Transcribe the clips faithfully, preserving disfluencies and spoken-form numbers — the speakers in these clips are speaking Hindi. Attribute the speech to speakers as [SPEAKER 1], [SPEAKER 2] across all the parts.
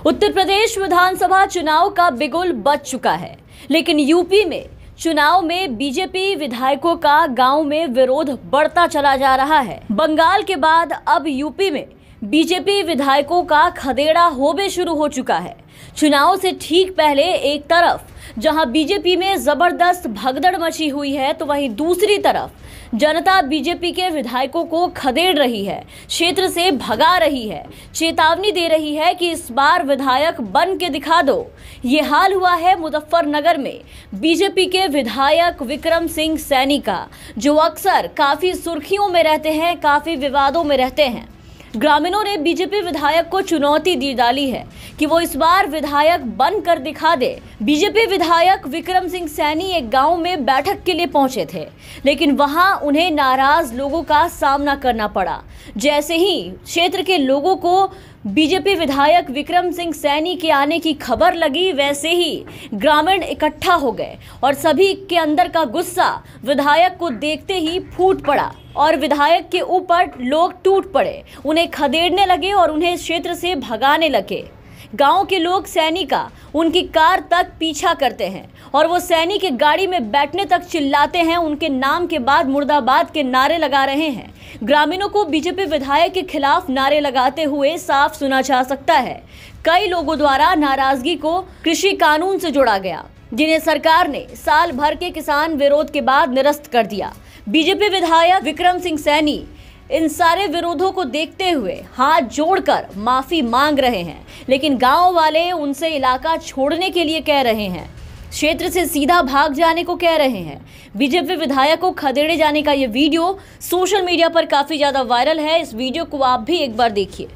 [SPEAKER 1] उत्तर प्रदेश विधानसभा चुनाव का बिगुल बज चुका है, लेकिन यूपी में चुनाव में बीजेपी विधायकों का गांव में विरोध बढ़ता चला जा रहा है। बंगाल के बाद अब यूपी में बीजेपी विधायकों का खदेड़ा होबे शुरू हो चुका है। चुनाव से ठीक पहले एक तरफ जहां बीजेपी में जबरदस्त भगदड़ मची हुई है, तो वहीं दूसरी तरफ जनता बीजेपी के विधायकों को खदेड़ रही है, क्षेत्र से भगा रही है, चेतावनी दे रही है कि इस बार विधायक बन के दिखा दो। ये हाल हुआ है मुजफ्फरनगर में बीजेपी के विधायक विक्रम सिंह सैनी का, जो अक्सर काफी सुर्खियों में रहते हैं, काफी विवादों में रहते हैं। ग्रामीणों ने बीजेपी विधायक को चुनौती दी डाली है कि वो इस बार विधायक बन कर दिखा दे। बीजेपी विधायक विक्रम सिंह सैनी एक गांव में बैठक के लिए पहुंचे थे, लेकिन वहां उन्हें नाराज लोगों का सामना करना पड़ा। जैसे ही क्षेत्र के लोगों को बीजेपी विधायक विक्रम सिंह सैनी के आने की खबर लगी, वैसे ही ग्रामीण इकट्ठा हो गए और सभी के अंदर का गुस्सा विधायक को देखते ही फूट पड़ा और विधायक के ऊपर लोग टूट पड़े, उन्हें खदेड़ने लगे और उन्हें क्षेत्र से भगाने लगे। गांव के लोग सैनी का उनकी कार तक पीछा करते हैं और वो सैनी के गाड़ी में बैठने तक चिल्लाते हैं, उनके नाम के बाद मुर्दाबाद के नारे लगा रहे हैं। ग्रामीणों को बीजेपी विधायक के खिलाफ नारे लगाते हुए साफ सुना जा सकता है। कई लोगों द्वारा नाराजगी को कृषि कानून से जोड़ा गया, जिन्हें सरकार ने साल भर के किसान विरोध के बाद निरस्त कर दिया। बीजेपी विधायक विक्रम सिंह सैनी इन सारे विरोधों को देखते हुए हाथ जोड़कर माफी मांग रहे हैं, लेकिन गांव वाले उनसे इलाका छोड़ने के लिए कह रहे हैं, क्षेत्र से सीधा भाग जाने को कह रहे हैं। बीजेपी विधायक को खदेड़े जाने का ये वीडियो सोशल मीडिया पर काफी ज्यादा वायरल है। इस वीडियो को आप भी एक बार देखिए।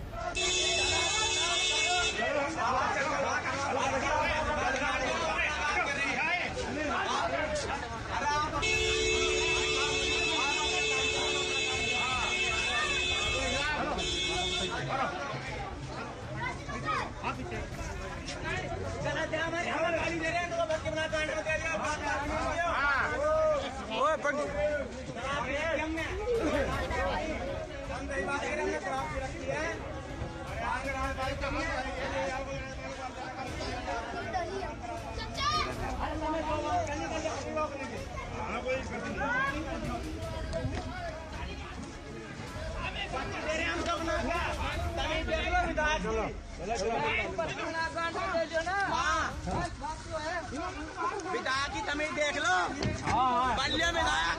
[SPEAKER 2] विधायक की तमीज देख लो। बल्ले विधायक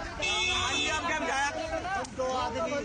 [SPEAKER 2] दो आदमी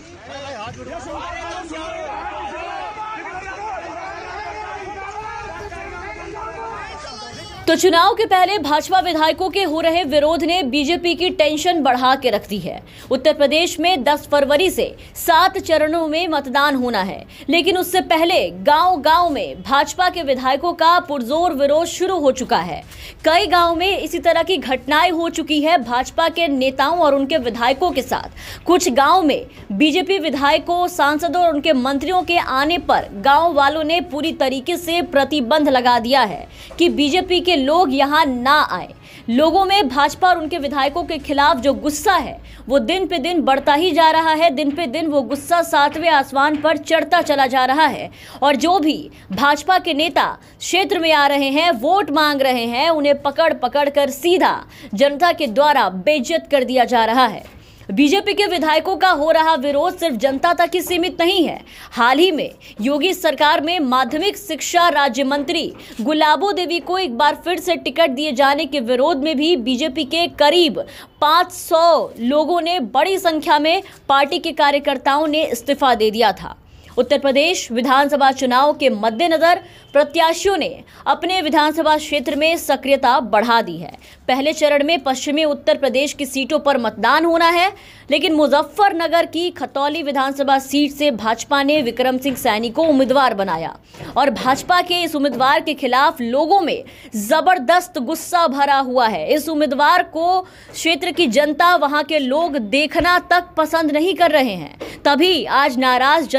[SPEAKER 1] तो चुनाव के पहले भाजपा विधायकों के हो रहे विरोध ने बीजेपी की टेंशन बढ़ा के रख दी है। उत्तर प्रदेश में दस फरवरी से सात चरणों में मतदान होना है, लेकिन उससे पहले गांव-गांव में भाजपा के विधायकों का पुरजोर विरोध शुरू हो चुका है। कई गांव में इसी तरह की घटनाएं हो चुकी है भाजपा के नेताओं और उनके विधायकों के साथ। कुछ गाँव में बीजेपी विधायकों, सांसदों और उनके मंत्रियों के आने पर गाँव वालों ने पूरी तरीके से प्रतिबंध लगा दिया है कि बीजेपी के लोग यहां ना आए। लोगों में भाजपा और उनके विधायकों के खिलाफ जो गुस्सा है वो दिन पे दिन बढ़ता ही जा रहा है। दिन पे दिन वो गुस्सा सातवें आसमान पर चढ़ता चला जा रहा है और जो भी भाजपा के नेता क्षेत्र में आ रहे हैं, वोट मांग रहे हैं, उन्हें पकड़ पकड़ कर सीधा जनता के द्वारा बेइज्जत कर दिया जा रहा है। बीजेपी के विधायकों का हो रहा विरोध सिर्फ जनता तक ही सीमित नहीं है। हाल ही में योगी सरकार में माध्यमिक शिक्षा राज्य मंत्री गुलाबो देवी को एक बार फिर से टिकट दिए जाने के विरोध में भी बीजेपी के करीब पाँच सौ लोगों ने, बड़ी संख्या में पार्टी के कार्यकर्ताओं ने इस्तीफा दे दिया था। उत्तर प्रदेश विधानसभा चुनाव के मद्देनजर प्रत्याशियों ने अपने विधानसभा क्षेत्र में सक्रियता बढ़ा दी है। पहले चरण में पश्चिमी उत्तर प्रदेश की सीटों पर मतदान होना है, लेकिन मुजफ्फरनगर की खतौली विधानसभा सीट से भाजपा ने विक्रम सिंह सैनी को उम्मीदवार बनाया और भाजपा के इस उम्मीदवार के खिलाफ लोगों में जबरदस्त गुस्सा भरा हुआ है। इस उम्मीदवार को क्षेत्र की जनता, वहां के लोग देखना तक पसंद नहीं कर रहे हैं। तभी आज नाराज जनता ने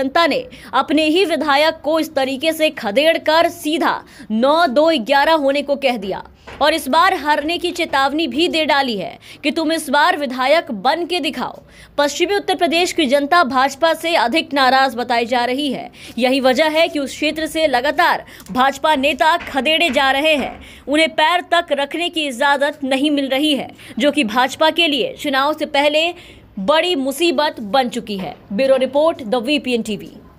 [SPEAKER 1] अपने ही विधायक को इस तरीके से खदेड़ कर सीधा नौ दो ग्यारह होने को कह दिया और इस बार हारने की चेतावनी भी दे डाली है कि तुम इस बार विधायक बन के दिखाओ। पश्चिमी उत्तर प्रदेश की जनता भाजपा से अधिक नाराज बताई जा रही है। यही वजह है कि उस क्षेत्र से लगातार भाजपा नेता खदेड़े जा रहे हैं। उन्हें पैर तक रखने की इजाजत नहीं मिल रही है, जो कि भाजपा के लिए चुनाव से पहले बड़ी मुसीबत बन चुकी है। Bureau report, the VPN TV.